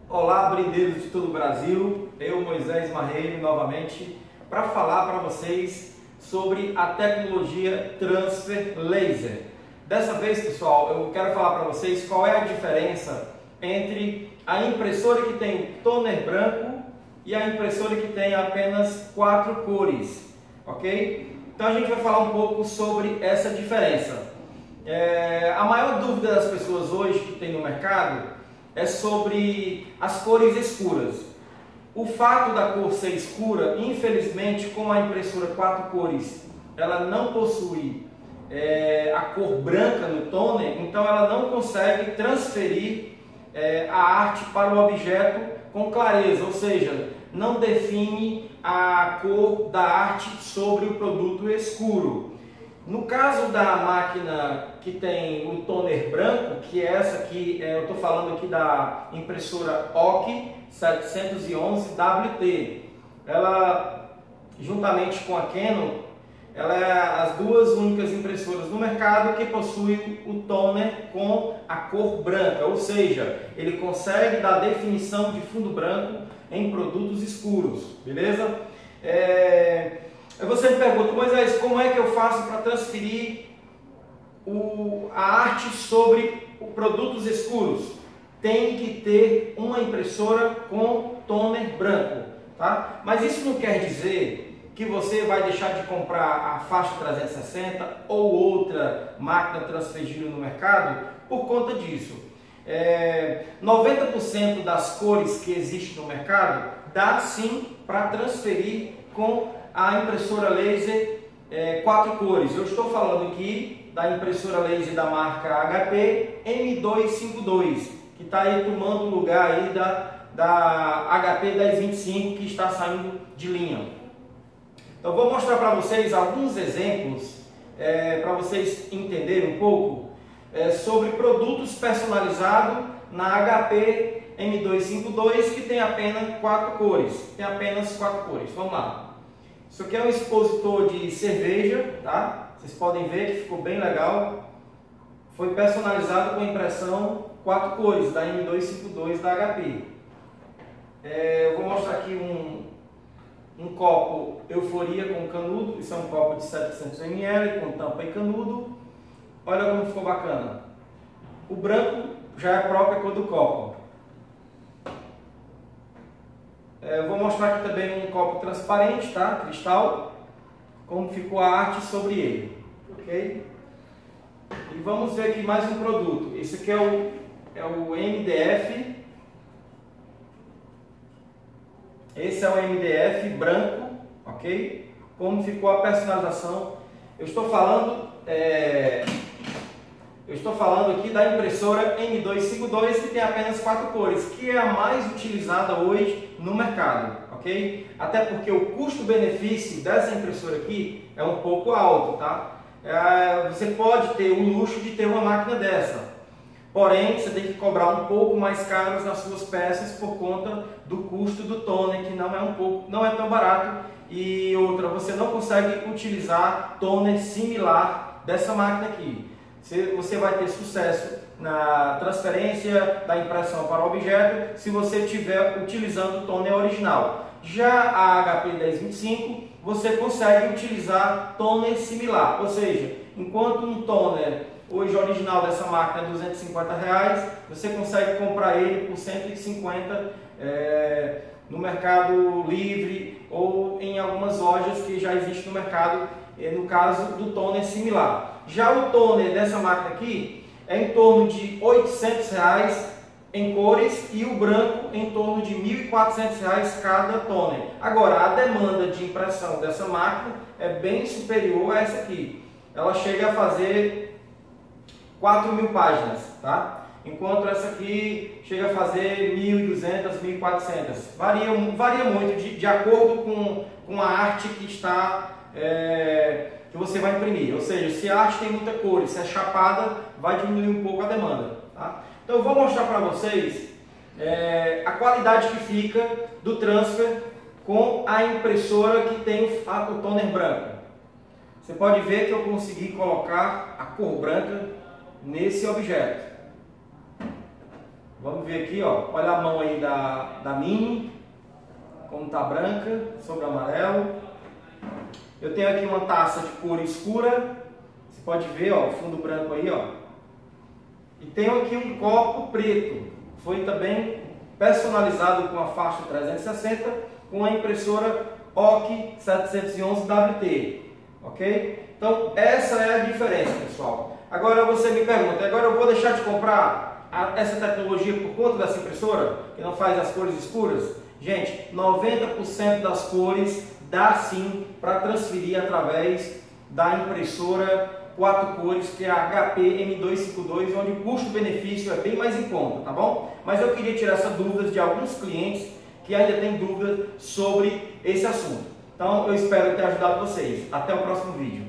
Olá, brindeiros de todo o Brasil, eu, Moisés Marreiro, novamente, para falar para vocês sobre a tecnologia Transfer Laser. Dessa vez, pessoal, eu quero falar para vocês qual é a diferença entre a impressora que tem toner branco e a impressora que tem apenas 4 cores, ok? Então a gente vai falar um pouco sobre essa diferença. A maior dúvida das pessoas hoje que tem no mercado é sobre as cores escuras. O fato da cor ser escura, infelizmente, com a impressora 4 cores, ela não possui a cor branca no toner, então ela não consegue transferir a arte para o objeto com clareza, ou seja, não define a cor da arte sobre o produto escuro. No caso da máquina que tem o toner branco, que é essa aqui, eu estou falando aqui da impressora OCI 711WT, ela, juntamente com a Canon, ela é as duas únicas impressoras no mercado que possuem o toner com a cor branca, ou seja, ele consegue dar definição de fundo branco em produtos escuros, beleza? Você me pergunta, Moisés, como é que eu faço para transferir a arte sobre produtos escuros? Tem que ter uma impressora com toner branco, tá? Mas isso não quer dizer que você vai deixar de comprar a faixa 360 ou outra máquina transferível no mercado por conta disso. 90% das cores que existem no mercado dá sim para transferir com a impressora laser 4 cores. Eu estou falando aqui da impressora laser da marca HP M252, que está aí tomando o lugar aí da HP 1025 que está saindo de linha. Então vou mostrar para vocês alguns exemplos para vocês entenderem um pouco sobre produtos personalizados na HP M252 que tem apenas 4 cores. Tem apenas 4 cores. Vamos lá. Isso aqui é um expositor de cerveja, tá? Vocês podem ver que ficou bem legal. Foi personalizado com impressão 4 cores da M252 da HP. Eu vou mostrar aqui um copo Euforia com canudo. Isso é um copo de 700 ml com tampa e canudo. Olha como ficou bacana. O branco já é a própria cor do copo. Eu vou mostrar aqui também um copo transparente, tá? Cristal, como ficou a arte sobre ele, ok? E vamos ver aqui mais um produto. Esse aqui é o MDF. Esse é o MDF branco, ok? Como ficou a personalização. Eu estou falando aqui da impressora M252 que tem apenas 4 cores, que é a mais utilizada hoje no mercado, ok? Até porque o custo-benefício dessa impressora aqui é um pouco alto, tá? Você pode ter o luxo de ter uma máquina dessa, porém você tem que cobrar um pouco mais caro nas suas peças por conta do custo do toner, que não é tão barato, e outra, você não consegue utilizar toner similar dessa máquina aqui. Você vai ter sucesso na transferência da impressão para o objeto se você estiver utilizando o toner original. Já a HP 1025 você consegue utilizar toner similar, ou seja, enquanto um toner hoje original dessa máquina é R$250, você consegue comprar ele por 150 no Mercado Livre ou em algumas lojas que já existem no mercado, no caso do toner similar. Já o toner dessa máquina aqui é em torno de R$800 em cores e o branco em torno de R$1.400 cada toner. Agora, a demanda de impressão dessa máquina é bem superior a essa aqui. Ela chega a fazer 4.000 páginas, tá? Enquanto essa aqui chega a fazer 1.200, 1.400. Varia muito de acordo com a arte que está... que você vai imprimir, ou seja, se a arte tem muita cor e se é chapada, vai diminuir um pouco a demanda, tá? Então eu vou mostrar para vocês a qualidade que fica do transfer com a impressora que tem o toner branco. Você pode ver que eu consegui colocar a cor branca nesse objeto. Vamos ver aqui, ó. Olha a mão aí da Mini, como tá branca, sobre amarelo. Eu tenho aqui uma taça de cor escura. Você pode ver, ó, o fundo branco aí, ó. E tenho aqui um copo preto. Foi também personalizado com a faixa 360 com a impressora OC 711WT, ok? Então essa é a diferença, pessoal. Agora você me pergunta, agora eu vou deixar de comprar essa tecnologia por conta dessa impressora que não faz as cores escuras? Gente, 90% das cores dá sim para transferir através da impressora 4 cores, que é a HP M252, onde o custo-benefício é bem mais em conta, tá bom? Mas eu queria tirar essa dúvida de alguns clientes que ainda têm dúvidas sobre esse assunto. Então eu espero ter ajudado vocês. Até o próximo vídeo.